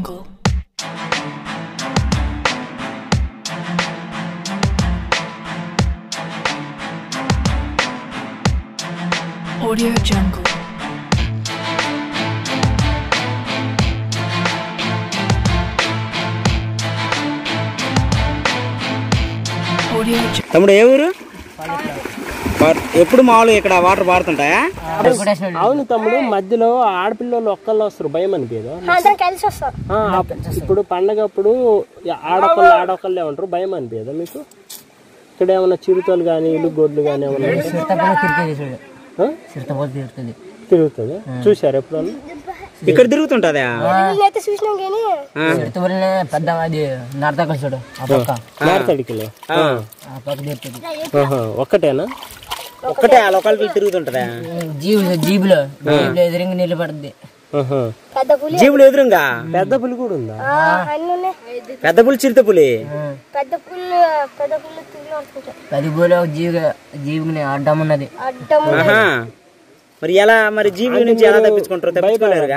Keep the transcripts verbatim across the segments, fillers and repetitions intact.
Audio Jungle. తమ్ముడు ఏ ఊరు? ఎప్పుడు మామూలుగా ఇక్కడ వాటర్ పారుతుంటాయా? అవును తమ్ముడు, మధ్యలో ఆడపిల్లలు ఒక్కళ్ళు వస్తారు, భయం అనిపించదు? ఇప్పుడు పండగప్పుడు ఆడొక్కళ్ళు ఆడొక్కళ్ళే ఉంటారు, భయం అనిపించదా మీకు? ఇక్కడ ఏమన్నా చిరుతలు కానీ ఇల్లు గొడ్లు కానీ ఏమన్నా తిరుగుతుంది? చూసారు ఎప్పుడన్నా? ఇక్కడ తిరుగుతుంటదా? ఒక్కటేనా? ఒక్కటే ఆ లోకాలకి తిరుగుతుంటదా? జీబులు జీబులో ఎదురుగా నీళ్ళు పడుతుంది. జీబులు ఎదురుగా పెద్ద పులి కూడా ఉందా? పెద్ద పులి, చిరుత పులి. పది పూలు జీవి జీవిని అడ్డం ఉన్నది. మరి ఎలా మరి జీవి నుంచి ఎలా తప్పించుకుంటారు? తప్పించుకోలేరుగా?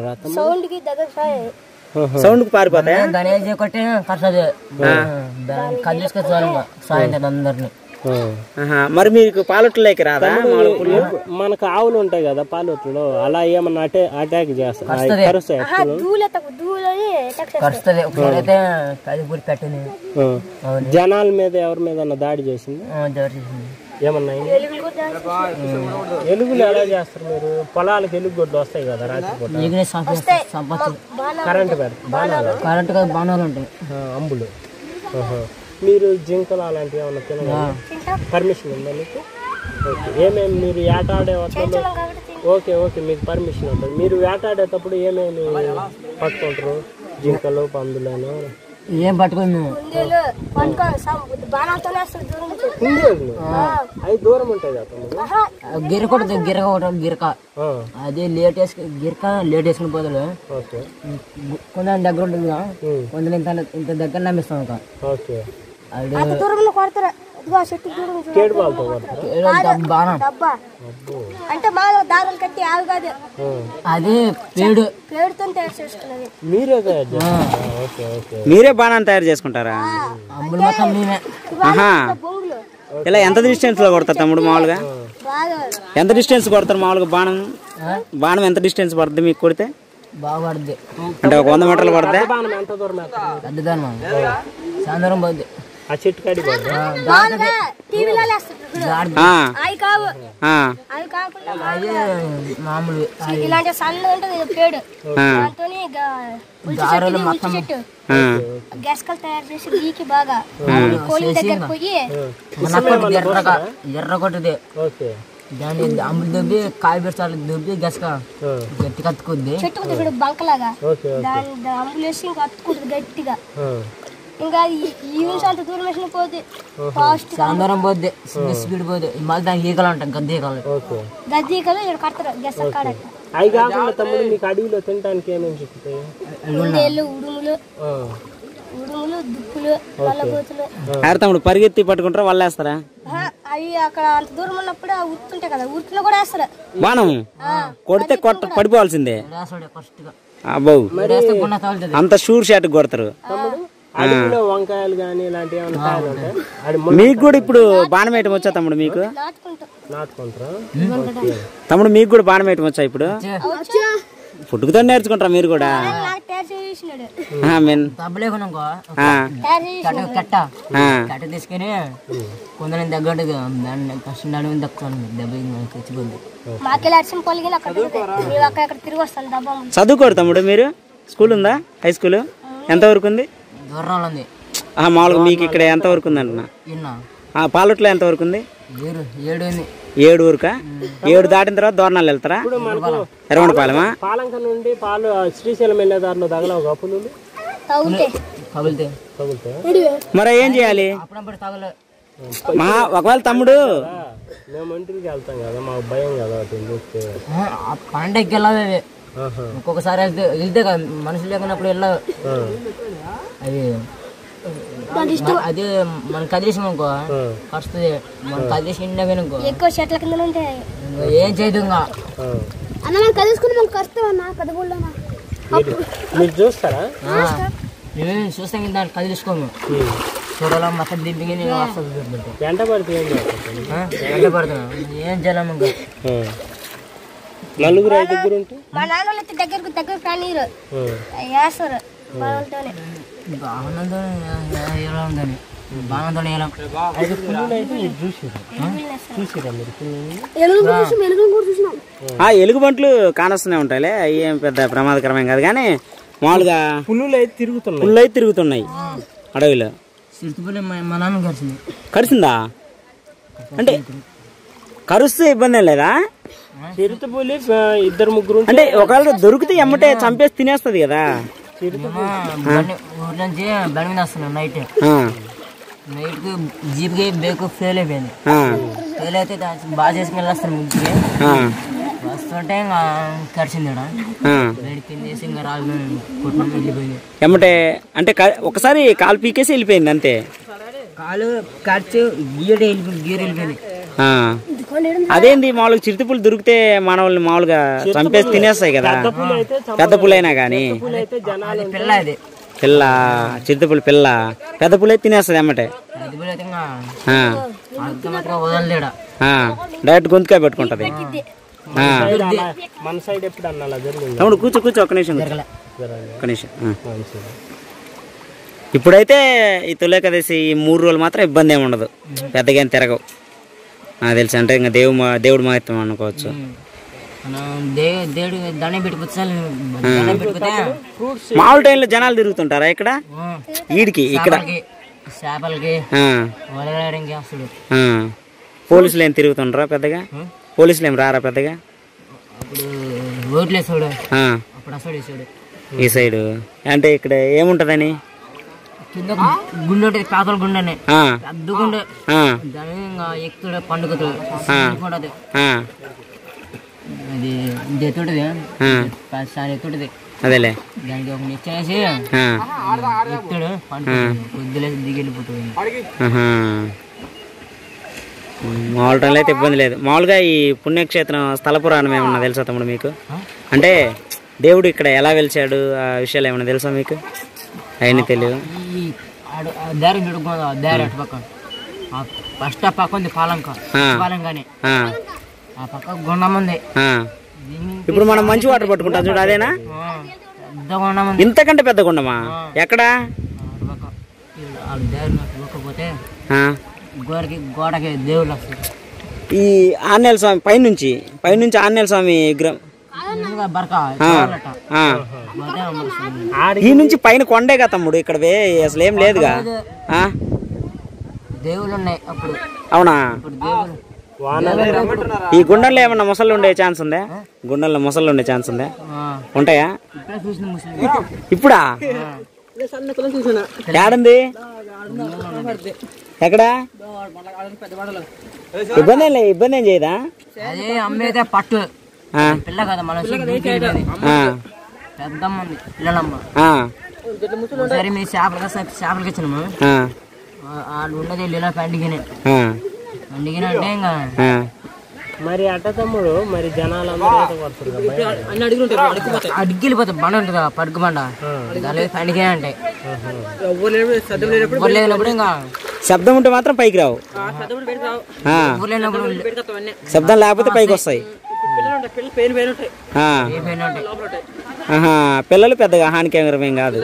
సౌండ్ కి పారిపోతాయా? దాని కొట్టి కట్టదు, కదిలిసుకొచ్చి సాయంత్రం అందరిని. మరి మీకు పాలొట్లకి రాదా? మనకు ఆవులు ఉంటాయి కదా పాలొట్లు, అలా ఏమన్నా అటే అటాక్ చేస్తాయి? జనాల మీద ఎవరి మీద దాడి చేసింది? ఏమన్నా ఎలుగులు ఎలా చేస్తారు మీరు? పొలాలకు ఎలుగు గొడ్లు వస్తాయి కదా రాత్రిపూట, కరెంట్ బాణాలు కరెంట్ బాణాలు ఉంటాయి, అంబులు. మీరు జింకలు అలాంటివి ఏమన్నా తినగలరా? పర్మిషన్ ఉందా మీకు? ఓకే. ఏమేమి మీరు వేటాడే వద్దలో? ఓకే ఓకే మీకు పర్మిషన్ ఉంటుంది. మీరు వేటాడేటప్పుడు ఏమేమి పట్టుకుంటారు? జింకలు, పందులను ఏం పట్టుకుని అవి దూరం ఉంటాయి కదా? గిరక గిరక ఒకటి గిరక, అదే లేట్ వేసుకు గిరక లేట్ వేసుకుని పోతాడు. కొంచెం దగ్గర ఉంటుంది కదా, కొంచెం ఇంత ఇంత దగ్గర నమ్మిస్తాం. అది పేడు మీరే బాణాన్ని తయారు చేసుకుంటారా? ఇలా ఎంత డిస్టెన్స్ లో కొడతారు తమ్ముడు మామూలుగా? ఎంత డిస్టెన్స్ కొడతారు మామూలుగా బాణం? బాణం ఎంత డిస్టెన్స్ పడుతుంది మీకు కొడితే? బాగా పడుతుంది అంటే ఒక వంద మీటర్లు పడుతుంది. సాయంత్రం పోద్ది. ఆ చెట్టు కాడి మామూలు ఇలాంటి సన్న ఉంటది పేడు, మొత్తం గెస్కలు తయారు చేసి గీకి బాగా కోళ్ళ దగ్గర పోయి ఎర్ర ఎర్ర కొట్టది. దాన్ని అమ్ములు దొబ్బి కాయ పెడతారు, దొబ్బి గసక గట్టి కత్తుకుంది, చెట్టు బంకలాగా దాన్ని అమ్ములు వేసి ఇంకా అత్తుకుంటుంది గట్టిగా. ఇంకా ఈవెన్స్ అంత దూరం వేసిన పోతే ఫాస్ట్ సాయంత్రం పోద్ది, స్పీడ్ పోద్ది. మళ్ళీ దానికి ఈకలు ఉంటాయి, గద్దె ఈకలు. గద్దె ఈకలు ఇక్కడ కడతారు గెస్క కాడ. అవి కాకుండా తమ్ముడు మీకు అడవిలో తినడానికి ఏమేమి చెప్తాయి? ఉడుములు ఉడుములు దుప్పులు వల్లబోతులు. తమ్ముడు పరిగెత్తి పట్టుకుంటారా వల్లేస్తారా? అవి అక్కడ అంత దూరం ఉన్నప్పుడు ఉరుతుంటాయి కదా, ఉరుకులో కూడా వేస్తారు బాణం. కొడితే కొట్ట పడిపోవాల్సిందే. అబ్బో అంత షూర్ షాట్ కొడతారు. అడవిలో వంకాయలు కానీ ఇలాంటి ఏమైనా కాయలు ఉంటాయి? మీకు కూడా ఇప్పుడు బాణం వేయటం వచ్చా తమ్ముడు? మీకు నాటుకుంటారా తమ్ముడు? మీకు కూడా బాణం వేయటం వచ్చా ఇప్పుడు? పుట్టుకతో నేర్చుకుంటారా మీరు కూడా? తీసుకుని కొందరు దగ్గర చదువుకోరు తమ్ముడు మీరు? స్కూల్ ఉందా? హై స్కూల్ ఎంత వరకు ఉంది? మామూలుగా మీకు ఇక్కడ ఎంత వరకు ఉంది అంటున్నా? పాలొట్లో ఎంత వరకు ఉంది? ఏడు వరకా? ఏడు దాటిన తర్వాత దోరణాలు వెళ్తారా? ఎర్రగొండపాలెమా? పాలంక నుండి పాలు శ్రీశైలం వెళ్ళే దారిలో తగలవు కప్పులు? మరి ఏం చేయాలి? మా ఒకవేళ తమ్ముడు మేము ఇంటికి వెళ్తాం కదా, మాకు భయం కదా చూస్తే. పండగకి వెళ్ళాలి ఒక్కొక్కసారి, వెళ్తే వెళ్తే మనుషులు లేకున్నప్పుడు వెళ్ళావు. అది అదే మన కదిలేసాం అనుకో వస్తుంది, మన కదిలేసి ఇండియానుకో ఎక్కువ చెట్ల కింద ఉంటాయి, ఏం చేయదు. ఇంకా అన్న కలుసుకుని మనకు కష్టం అన్న కదగూడనా మీరు చూస్తారా? మేము చూస్తాం దాన్ని కదిలిసుకోము చూడాల మొత్తం దింపికి వెంట పడితే ఏం ఎండ పడుతున్నా ఏం చేయాలి ఇంకా నలుగురు ఐదుగురు ఉంటే మా నాన్న దగ్గరకు దగ్గర కానీరు వేస్తారు బాగుందో ఎలా ఉందని బాగుందో ఎలా ఐదు పుల్లులు అయితే మీరు చూసారా చూసారా మీరు ఎలుగుబంట్లు కానొస్తూనే ఉంటాయిలే అవి ఏం పెద్ద ప్రమాదకరమేం కాదు కానీ మామూలుగా పుల్లులు అయితే తిరుగుతున్నాయి పుల్లు అయితే తిరుగుతున్నాయి అడవిలో. సిరిసిపల్లి మా నాన్న కరిచింది. కరిసిందా? అంటే కరుస్తే ఇబ్బంది ఏం లేదా? చిరుతపులి ఇద్దరు ముగ్గురు అంటే ఒకవేళ దొరికితే ఎమ్మటే చంపేసి తినేస్తుంది కదా. ఊరి నుంచి బండి మీద వస్తున్నాం నైట్ నైట్ కి జీప్ కి బేక్ ఫెయిల్ అయిపోయింది. ఫెయిల్ అయితే బాగా చేసుకుని వెళ్ళొస్తాను ముగ్గురికి వస్తుంటే ఇంకా కరిచింది వేడికిందేసి ఇంకా రాళ్ళు కొట్టిన వెళ్ళిపోయింది ఎమ్మటే. అంటే ఒకసారి కాలు పీకేసి వెళ్ళిపోయింది అంతే. కాలు కరిచి గీడ వెళ్ళిపోయింది గీర వెళ్ళిపోయింది. అదేంటి మామూలుగా చిరుతపులు దొరికితే మనల్ని మామూలుగా చంపేసి తినేస్తాయి కదా పెద్ద పులైనా గానీ. పిల్ల అది పిల్ల చిరుతపులి పిల్ల పెద్ద పులి అయితే తినేస్తుంది ఎమ్మటే. వదలలేడా డైరెక్ట్ గొంతుకాయ పెట్టుకుంటది. మన సైడ్ ఎప్పుడు అన్నా జరిగింది. అవును కూర్చో కూర్చో ఒక్క నిమిషం ఒక్క నిమిషం. ఇప్పుడైతే ఈ తొలి ఏకాదశి ఈ మూడు రోజులు మాత్రం ఇబ్బంది ఏమి ఉండదు, పెద్దగా ఏం తిరగవు నాకు తెలిసి. అంటే ఇంకా దేవు దేవుడు మహత్వం అనుకోవచ్చు. మామూలు టైంలో జనాలు తిరుగుతుంటారా ఇక్కడ ఈడికి ఇక్కడ? పోలీసులు ఏం తిరుగుతుంటారా పెద్దగా? పోలీసులు ఏం రారా పెద్దగా? ఈ సైడ్ అంటే ఇక్కడ ఏముంటదని గుండె ఉంటుంది, పేదల గుండెనే పెద్ద గుండె దాని ఎక్కువ పండుగతుంది అది ఎత్తుటది ఎత్తుటది అదేలే దానికి ఒక నిచ్చేసి ఎత్తుడు పండుగ కొద్దిలేసి దిగి వెళ్ళిపోతుంది. మామూలు టైంలో అయితే ఇబ్బంది లేదు. మామూలుగా ఈ పుణ్యక్షేత్రం స్థల పురాణం ఏమన్నా తెలుసా తమ్ముడు మీకు? అంటే దేవుడు ఇక్కడ ఎలా వెలిచాడు ఆ విషయాలు ఏమన్నా తెలుసా మీకు? అవన్నీ తెలియదు. దారి పెట్టుకుందా దారి అటు పక్క ఫస్ట్ ఆ పక్క ఉంది పాలంక పాలంగానే ఆ పక్క గుండం ఉంది. ఇప్పుడు మనం మంచి వాటర్ పట్టుకుంటాం చూడు అదేనా? పెద్ద గుండం ఉంది. ఇంతకంటే పెద్ద గుండమా? ఎక్కడా? దారి పోకపోతే గోడకి గోడకి దేవుళ్ళు వస్తారు. ఈ ఆంజనేయ స్వామి పైనుంచి పైనుంచి ఆంజనేయ స్వామి విగ్రహం ఈ నుంచి పైన కొండేగా తమ్ముడు, ఇక్కడ అసలు ఏం లేదుగా. దేవుళ్ళు ఉన్నాయి అప్పుడు. అవునా? ఈ గుండెల్లో ఏమన్నా ముసళ్ళు ఉండే ఛాన్స్ ఉందా? గుండెల్లో ముసళ్ళు ఉండే ఛాన్స్ ఉందా? ఉంటాయా? ఇప్పుడా? ఏడుంది? ఎక్కడా? ఇబ్బంది ఏం లేదు, ఇబ్బంది ఏం చేయదా? అదే అమ్మేదే పట్టు పిల్ల కదా మన పెద్దమ్మ ఉంది పిల్లలమ్మ. సరే మీ చేపలు చేపలకి ఇచ్చినాము వాళ్ళు ఉన్నది ఇలా పండుగనే పండుగనే అంటే ఇంకా మరి అట్ట తమ్ముడు మరి జనాలు అడిగిపోతాయి బండ ఉంటుంది కదా పడుకు బండ దాని పండుగనే అంటే లేనప్పుడు ఇంకా శబ్దం ఉంటే మాత్రం పైకి రావు, లేనప్పుడు శబ్దం లేకపోతే పైకి వస్తాయి. పిల్లలు పెద్దగా హానికరమేం కాదు.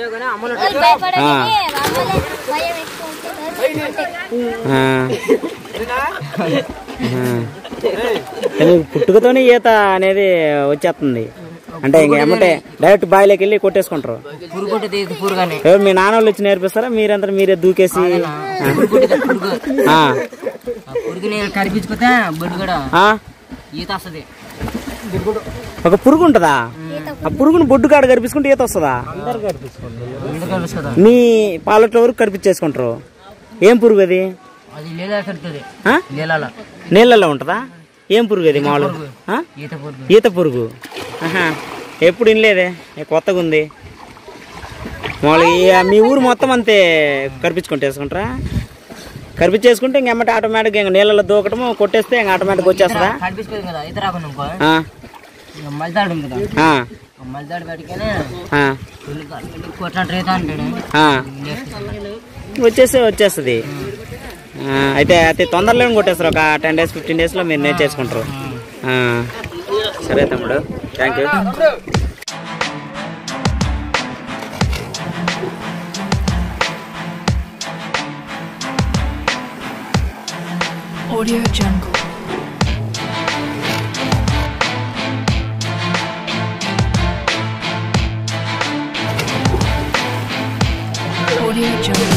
పుట్టుకతోనే ఈత అనేది వచ్చేస్తుంది అంటే ఇంక ఏమంటే డైరెక్ట్ బావిలోకి వెళ్ళి కొట్టేసుకుంటారు. ఎవరు మీ నాన్న వాళ్ళు వచ్చి నేర్పిస్తారా మీరంతా మీరే దూకేసి? ఒక పురుగు ఉంటదా? ఆ పురుగును బొడ్డు కాడ కనిపించుకుంటే ఈత వస్తుందా? మీ పాలట్లో వరకు కనిపించేసుకుంటారు. ఏం పురుగు అది? నీళ్ళలో ఉంటదా? ఏం పురుగు అది? మామూలుగా ఈత పురుగు. ఎప్పుడు వినలేదే, కొత్తగా ఉంది. మామూలుగా మీ ఊరు మొత్తం అంతే కనిపించుకుంటే వేసుకుంటారా? కనిపించేసుకుంటే ఇంక ఎమ్మటి ఆటోమేటిక్గా ఇంక నీళ్ళలో దూకటము కొట్టేస్తే ఇంక ఆటోమేటిక్ వచ్చేస్తుందా? మళ్ళీ పెట్టుకుని కొట్టినట్టు అవుతా అంటాడు. వచ్చేస్తే వచ్చేస్తుంది. అయితే అతి తొందరలో కొట్టేస్తారు. ఒక టెన్ డేస్ ఫిఫ్టీన్ డేస్లో మీరు నేర్చేసుకుంటారు. సరే తమ్ముడు, thank you. Audio Jungle. Audio Jungle.